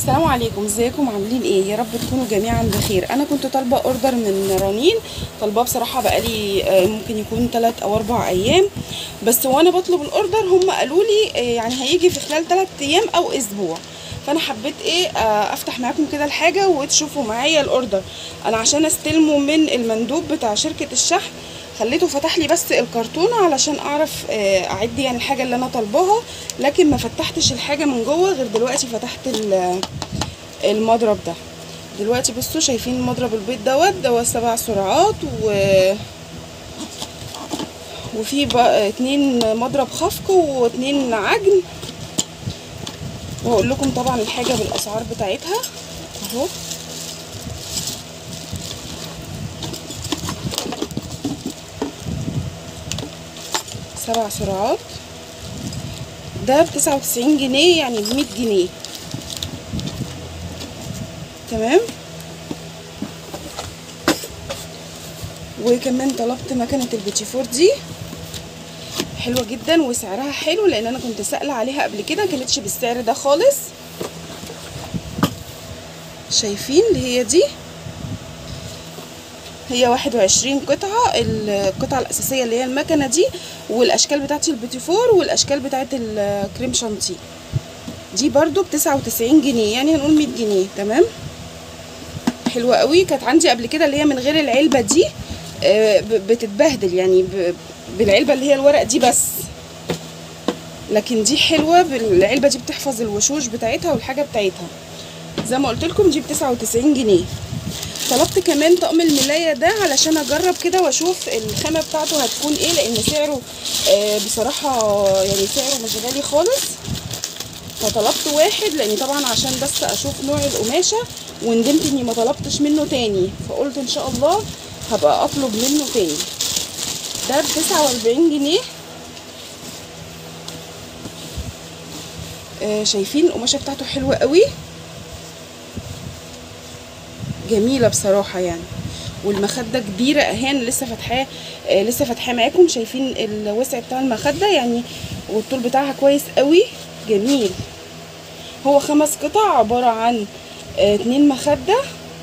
السلام عليكم، ازيكم عاملين ايه؟ يا رب تكونوا جميعا بخير. انا كنت طالبه اوردر من رنين، طالباه بصراحه بقالي ممكن يكون 3 أو 4 ايام، بس وانا بطلب الاوردر هم قالوا لي يعني هيجي في خلال 3 ايام او اسبوع. فانا حبيت ايه افتح معاكم كده الحاجه وتشوفوا معايا الاوردر. انا عشان استلمه من المندوب بتاع شركه الشحن خليته فتح لي بس الكرتونه علشان اعرف اعد يعني الحاجه اللي انا طالباها، لكن ما فتحتش الحاجه من جوه غير دلوقتي. فتحت المضرب ده دلوقتي. بصوا شايفين مضرب البيض دوت 7 سرعات وفي بقى 2 مضرب خفق و2 عجن. وهقول لكم طبعا الحاجه بالاسعار بتاعتها اهو. سبع سرعات ده ب99 جنيه، يعني ب100 جنيه. تمام. وكمان طلبت مكنه البيتيفور دي، حلوه جدا وسعرها حلو، لان انا كنت سائله عليها قبل كده كانتش بالسعر ده خالص. شايفين اللي هي دي، هي 21 قطعه، القطعه الاساسيه اللي هي المكنه دي، والاشكال بتاعت البيتيفور والاشكال بتاعت الكريم شانتيه دي برضو ب99 جنيه، يعني هنقول 100 جنيه. تمام. حلوه قوي. كانت عندي قبل كده اللي هي من غير العلبه دي بتتبهدل، يعني بالعلبه اللي هي الورق دي بس، لكن دي حلوه بالعلبه دي، بتحفظ الوشوش بتاعتها والحاجه بتاعتها. زي ما قلت لكم دي ب99 جنيه. طلبت كمان طقم الملايه ده علشان اجرب كده واشوف الخامه بتاعته هتكون ايه، لان سعره بصراحه يعني سعره مش غالي خالص. فطلبت واحد لاني طبعا عشان بس اشوف نوع القماشه، وندمت اني ما طلبتش منه تاني، فقلت ان شاء الله هبقى اطلب منه تاني. ده ب49 جنيه. شايفين القماشه بتاعته حلوه قوي، جميله بصراحه يعني. والمخده كبيره اهي، لسه فاتحاه معاكم. شايفين الوسع بتاع المخده يعني، والطول بتاعها كويس قوي، جميل. هو 5 قطع عباره عن 2 مخده،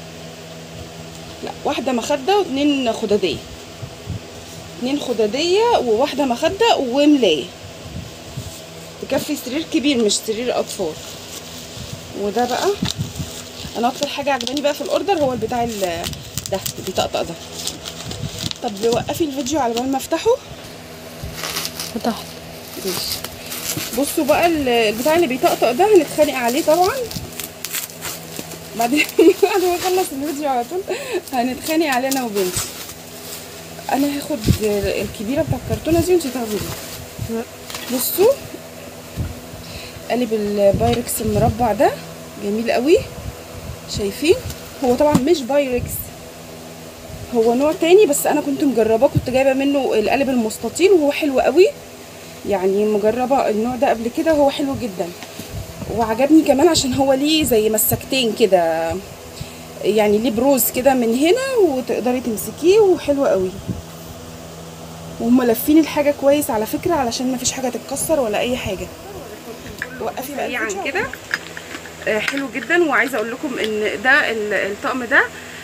لا 1 مخده و2 خداديه، 2 خداديه وواحده مخده وملايه، تكفي سرير كبير مش سرير اطفال. وده بقى انا اكتر حاجه عجباني بقى في الاوردر هو البتاع ده بيطقطق ده. طب وقفي الفيديو على بال ما افتحه. فتحت. ماشي. بصوا بقى البتاع اللي بيطقطق ده هنتخانق عليه طبعا بعد ما اخلص الفيديو على طول، هنتخانق عليه انا وبنتي. انا هاخد الكبيره بتاع الكرتونه دي وانتي تاخدي دي. بصوا قالب البايركس المربع ده جميل قوي. شايفين هو طبعا مش بايركس، هو نوع تاني، بس انا كنت مجرباه، كنت جايبه منه القالب المستطيل وهو حلو قوي، يعني مجربه النوع ده قبل كده وهو حلو جدا. وعجبني كمان عشان هو ليه زي مسكتين كده، يعني ليه بروز كده من هنا وتقدري تمسكيه، وحلو قوي. وهم لافين الحاجه كويس على فكره علشان ما فيش حاجه تتكسر ولا اي حاجه. وقفي بقى عن كده. حلو جدا. وعايزه اقول لكم ان ده الطقم ده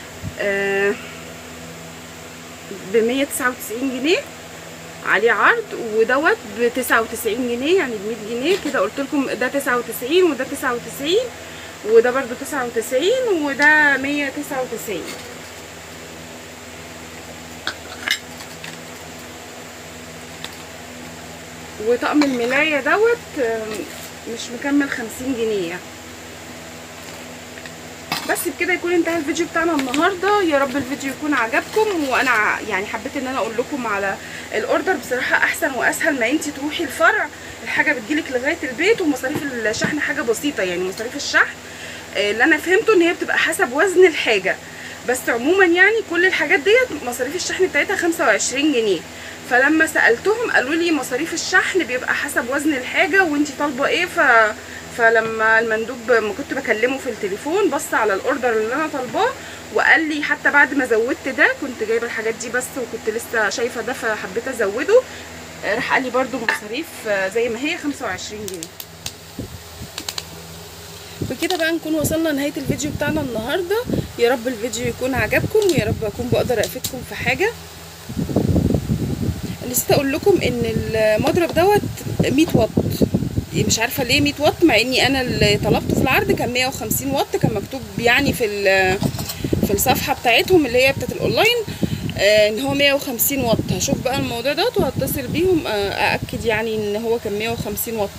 ب199 جنيه عليه عرض، ودوت ب99 جنيه، يعني ب100 جنيه كده. قلت لكم ده 99 وده 99 وده برضو 99 وده 199. وطقم الملايه دوت مش مكمل 50 جنيه يعني. بس بكده يكون انتهى الفيديو بتاعنا النهارده. يا رب الفيديو يكون عجبكم، وانا يعني حبيت ان انا اقول لكم على الاوردر. بصراحه احسن واسهل ما انتي تروحي الفرع، الحاجه بتجيلك لغايه البيت، ومصاريف الشحن حاجه بسيطه، يعني مصاريف الشحن اللي انا فهمته ان هي بتبقى حسب وزن الحاجه، بس عموما يعني كل الحاجات ديت مصاريف الشحن بتاعتها 25 جنيه. فلما سالتهم قالوا لي مصاريف الشحن بيبقى حسب وزن الحاجه وانتي طالبه ايه. فلما المندوب ما كنت بكلمه في التليفون بص على الاوردر اللي انا طالباه، وقال لي حتى بعد ما زودت ده، كنت جايبه الحاجات دي بس وكنت لسه شايفه ده فحبيت ازوده، راح قال لي برده مصاريف زي ما هي 25 جنيه. بكده بقى نكون وصلنا لنهايه الفيديو بتاعنا النهارده. يا رب الفيديو يكون عجبكم، ويا رب اكون بقدر افيدكم في حاجه. نسيت اقول لكم ان المضرب دوت 100 واط، مش عارفه ليه 100 واط، مع اني انا اللي طلبته في العرض كان 150 واط، كان مكتوب يعني في الصفحه بتاعتهم اللي هي بتاعت الاونلاين ان هو 150 واط. هشوف بقى الموضوع دوت وهتصل بيهم ااكد يعني ان هو كان 150 واط.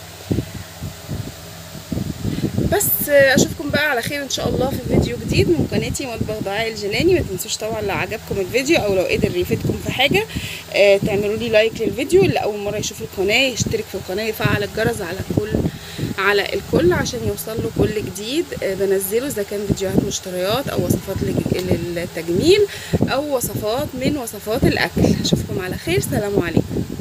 بس اشوفكم بقى على خير ان شاء الله في فيديو جديد من قناتي مطبخ دعاء الجيلاني. ما تنسوش طبعا لو عجبكم الفيديو او لو قدر يفيدكم في حاجه تعملوا لي لايك للفيديو. اللي اول مره يشوف القناه يشترك في القناه، يفعل الجرس على الكل عشان يوصل له كل جديد بنزله، اذا كان فيديوهات مشتريات او وصفات للتجميل او وصفات من وصفات الاكل. اشوفكم على خير، سلام عليكم.